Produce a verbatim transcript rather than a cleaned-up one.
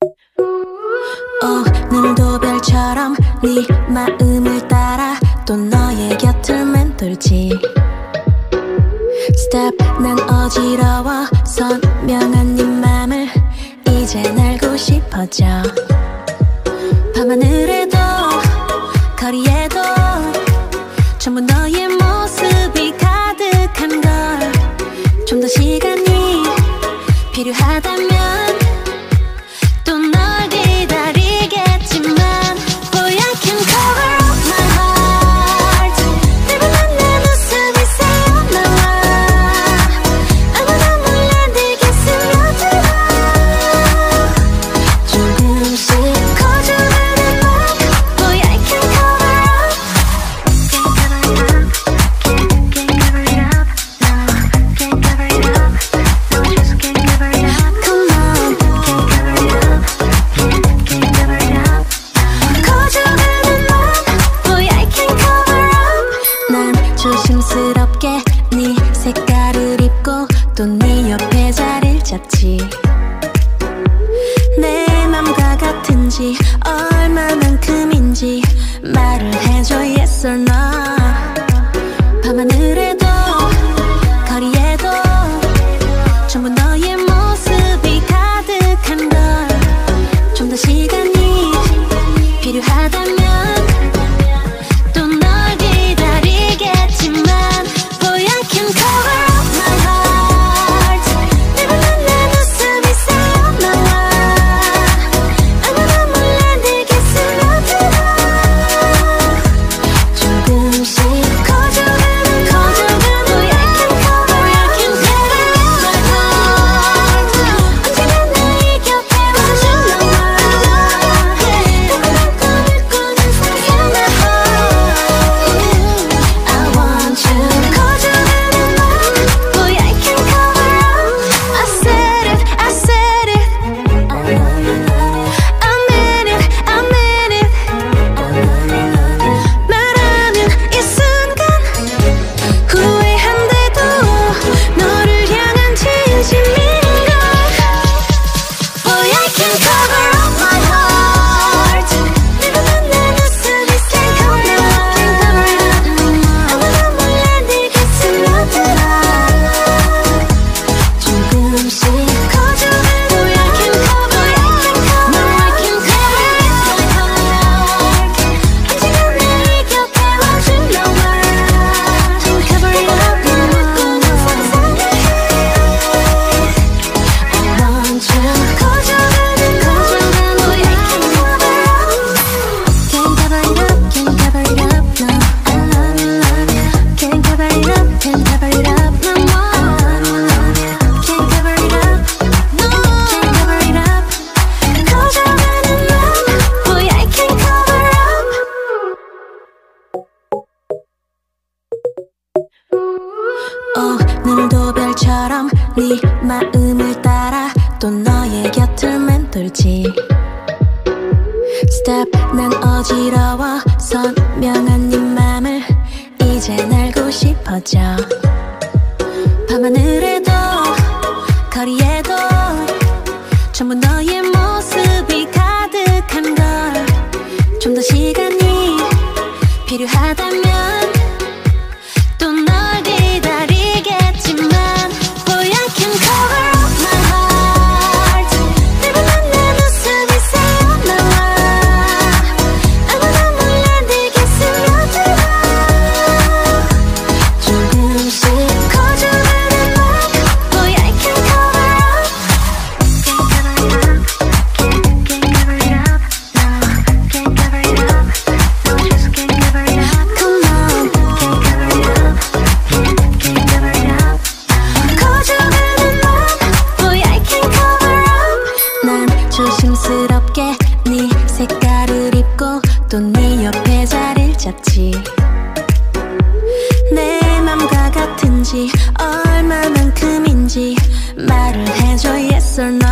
오늘도 별처럼 네 마음을 따라 또 너의 곁을 맴돌지. Stop, 난 어지러워 선명한 네 맘을 이젠 알고 싶어져. 밤하늘에도 거리에도 전부 너의 모습이 가득한 걸. 좀 더 시간이 필요하다면 또 널 기다리겠지만 Boy, I can cover up my heart. 내맘 내 모습이 새어나와. 아무도 몰래 내게 스며들어. 조금씩 거절하는 말 Boy, I can cover up. Can't cover it up, can't cover it up. No, can't cover it up. No, just can't cover it up. Come on, can't cover it up, can't cover it up. 거절하는 말 Boy, I can cover up. 난 조심스럽게 네 색깔을 입고 또 네 옆에 자리를 잡지. 내 맘과 같은지 얼마만큼인지 말을 해줘 yes or no. 밤하늘에도 거리에도 전부 너의 모습이 가득한 걸. 좀 더 시간이 필요하다면 또 널 기다리겠지만 Boy, I can cover up my heart. 내맘 내 모습이 새어나와. 아무도 몰래 내게 스며들어. 조금씩 거절하는 거절하는 Boy, I can cover, I can cover up my heart. 언제나 너의 곁에 와준 너와. 따뜻한 꿈을 꾸는 상상의 heart. I want you. 거절하는 말 Boy, I can cover up. I said it, I said it. I meant it, I meant it. 말하는 이 순간 후회한데도 너를 향한 진심인걸. Boy, I can cover up my heart. 내맘 내 모습이 새어나와. 아무도 몰래 내게 스며들어. 조금씩 거절하는 Boy, I can cover, I can cover, I can cover up my heart. 언제나 내 곁에 와준 너와. Can cover it up, 꿈을 꾸는 상상의 I want you. 거절하는 거절하는 Boy, I can cover up. Can cover it up, can cover it up, no. I love you, love you. Can cover it up, can cover it up, no more. Can cover it up, no. Can cover it up. 거절하는 말 Boy, I can cover up. 오늘도 별처럼 네 마음을 따라 또 너의 곁을 맴돌지. Stop, 난 어지러워 선명한 네 맘을 이젠 알고 싶어져. 밤하늘에도 거리에도 전부 너의 모습이 가득한 걸. 좀 더 시간이 필요하다면 또 널 기다리겠지만 Boy, I can cover up my heart. 내맘 내 모습이 새어나와. 아무도 몰래 내게 스며들어. 조금씩 거절하는 말 Boy, I can cover up. Can't cover it up, can't cover it up. No, can't cover it up. No, just can't cover it up. Come on, can't cover it up, can't cover it up. 거절하는 말 Boy, I can cover up. 난 조심스럽게 네 색깔을 입고 또 네 옆에 자리를 잡지. 내 맘과 같은지 얼마만큼인지 말을 해줘 yes or no.